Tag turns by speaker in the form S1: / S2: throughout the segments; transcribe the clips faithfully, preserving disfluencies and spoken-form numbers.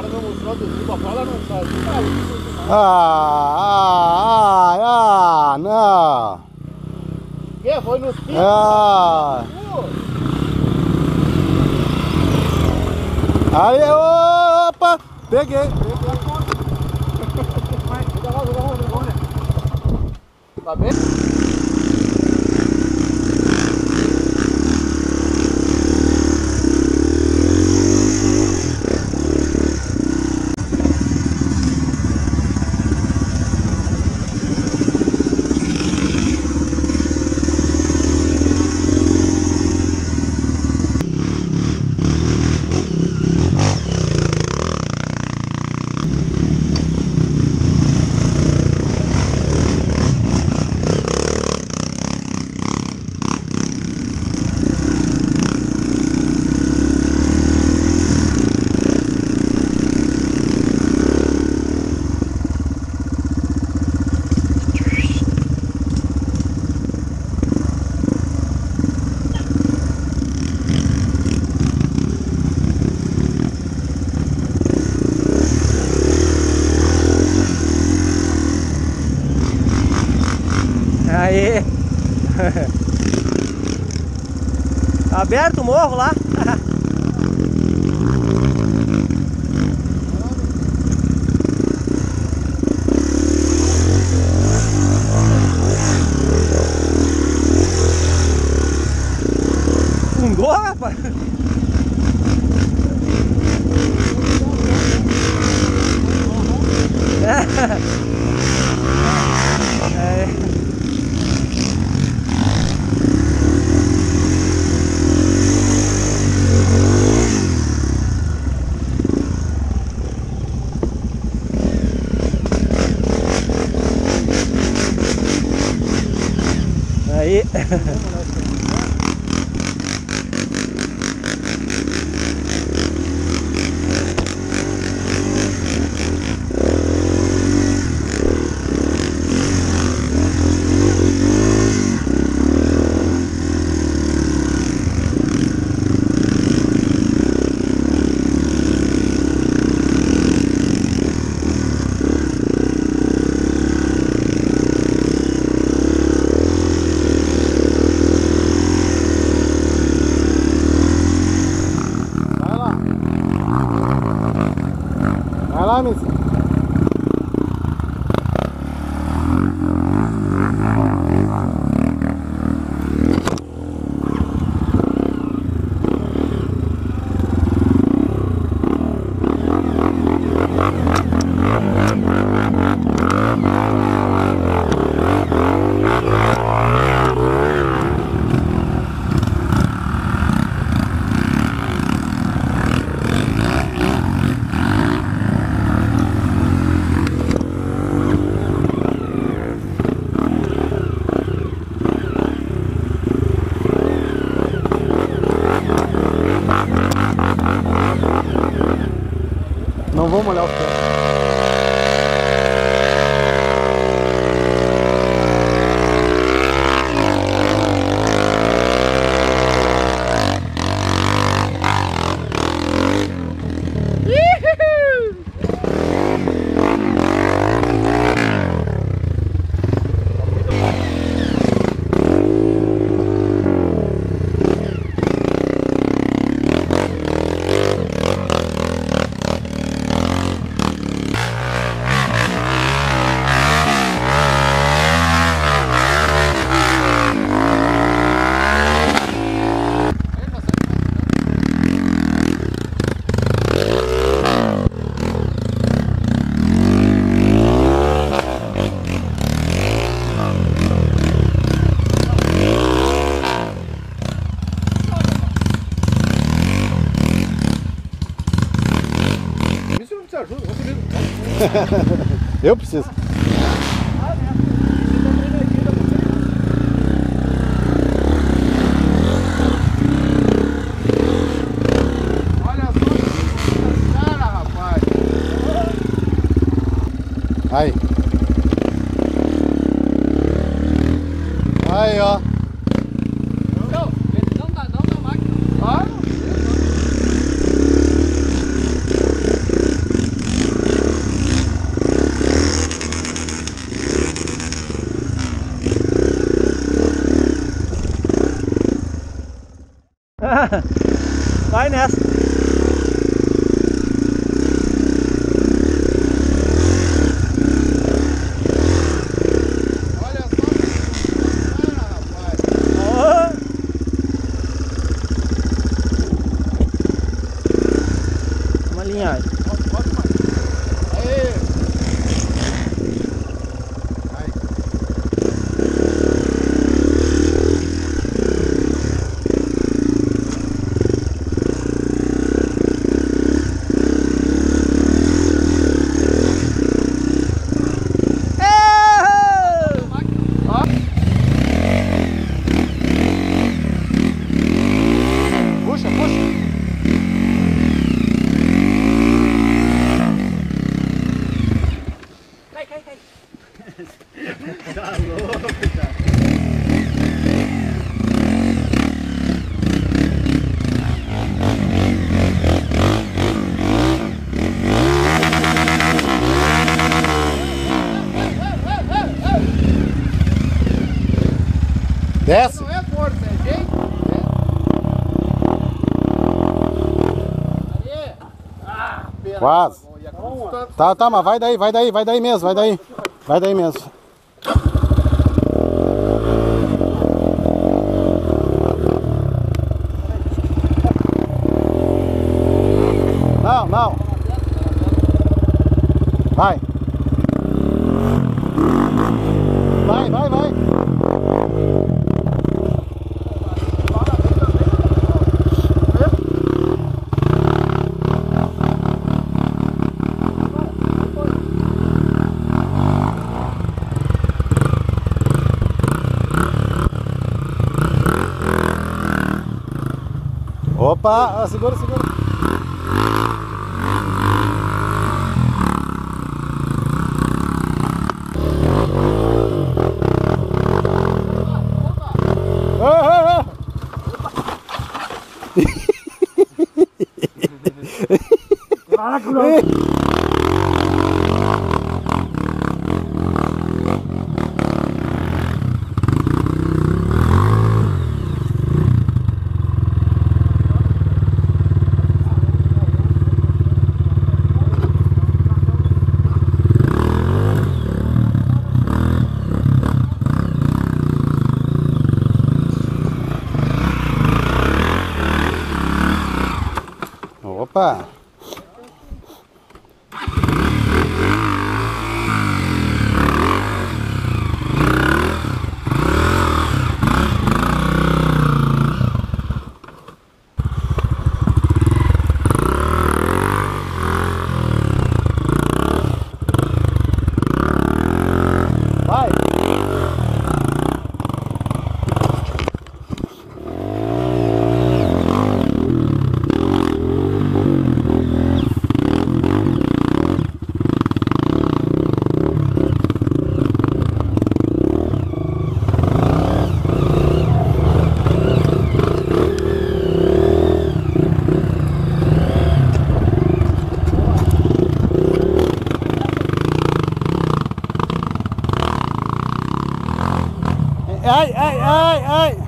S1: cara não mostrou o tubo, a fala não sai.
S2: Ah, ah, ah, não.
S1: Que? Foi nos picos?
S2: Ah. Aí, opa, peguei.
S1: Tá bem?
S3: Aí. Aberto o morro lá. Fundou, rapaz. É. Aí.
S2: Vai lá, Messi. Não vou molhar o pé. Eu preciso.
S1: Olha só, cara, rapaz.
S2: Aí. Aí, ó.
S1: Não, ele não dá, não dá máquina. Ah, não.
S3: Vai nessa.
S1: Olha só. Ah, rapaz.
S3: Oh. Uma linhagem.
S1: Pode mais. Aê.
S2: Aí. Puxa, puxa.
S3: Cai, cai, cai.
S2: Desce.
S1: Não é força, é jeito. É. Aí. Ah, pena.
S2: Quase.
S1: E a cruz
S2: Tá, tá, mas vai daí, vai daí, vai daí mesmo, vai daí. Vai daí mesmo. Não, não. Vai. Vai, vai, vai. Opa, ah, segura, segura. Ah, ah, ah. Opa! Vai! Ai, ai, ai, ai!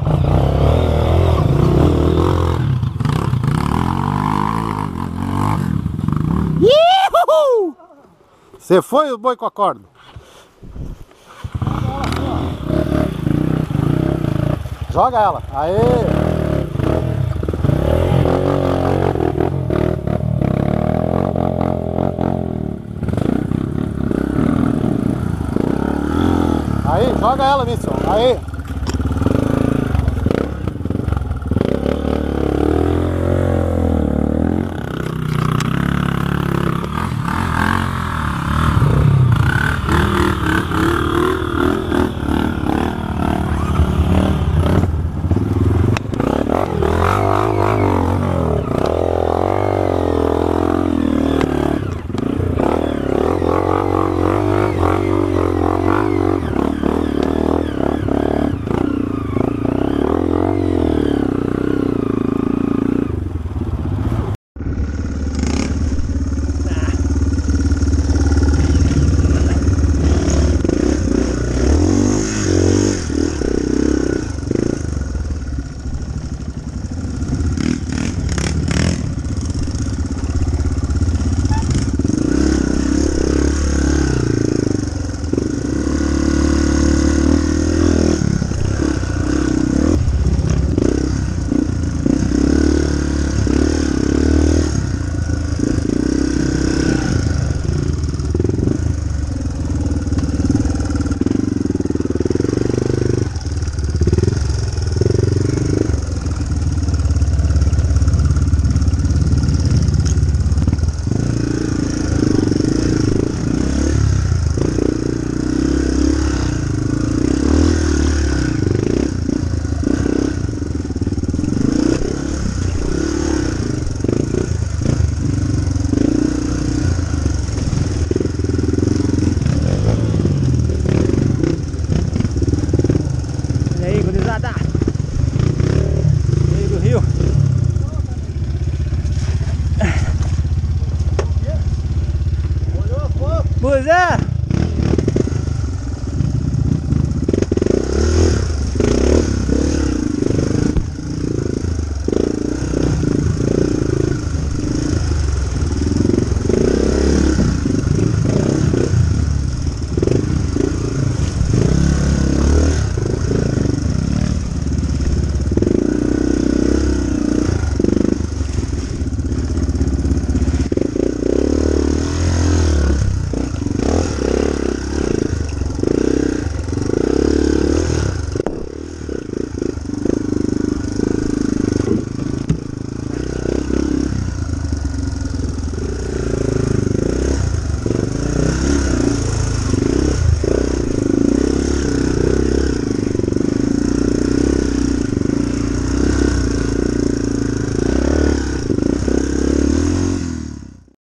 S2: Iuhu! Você foi o boi com a corda? Joga ela. Aê! Aí, joga ela, Wilson. Aí.
S3: Pois é.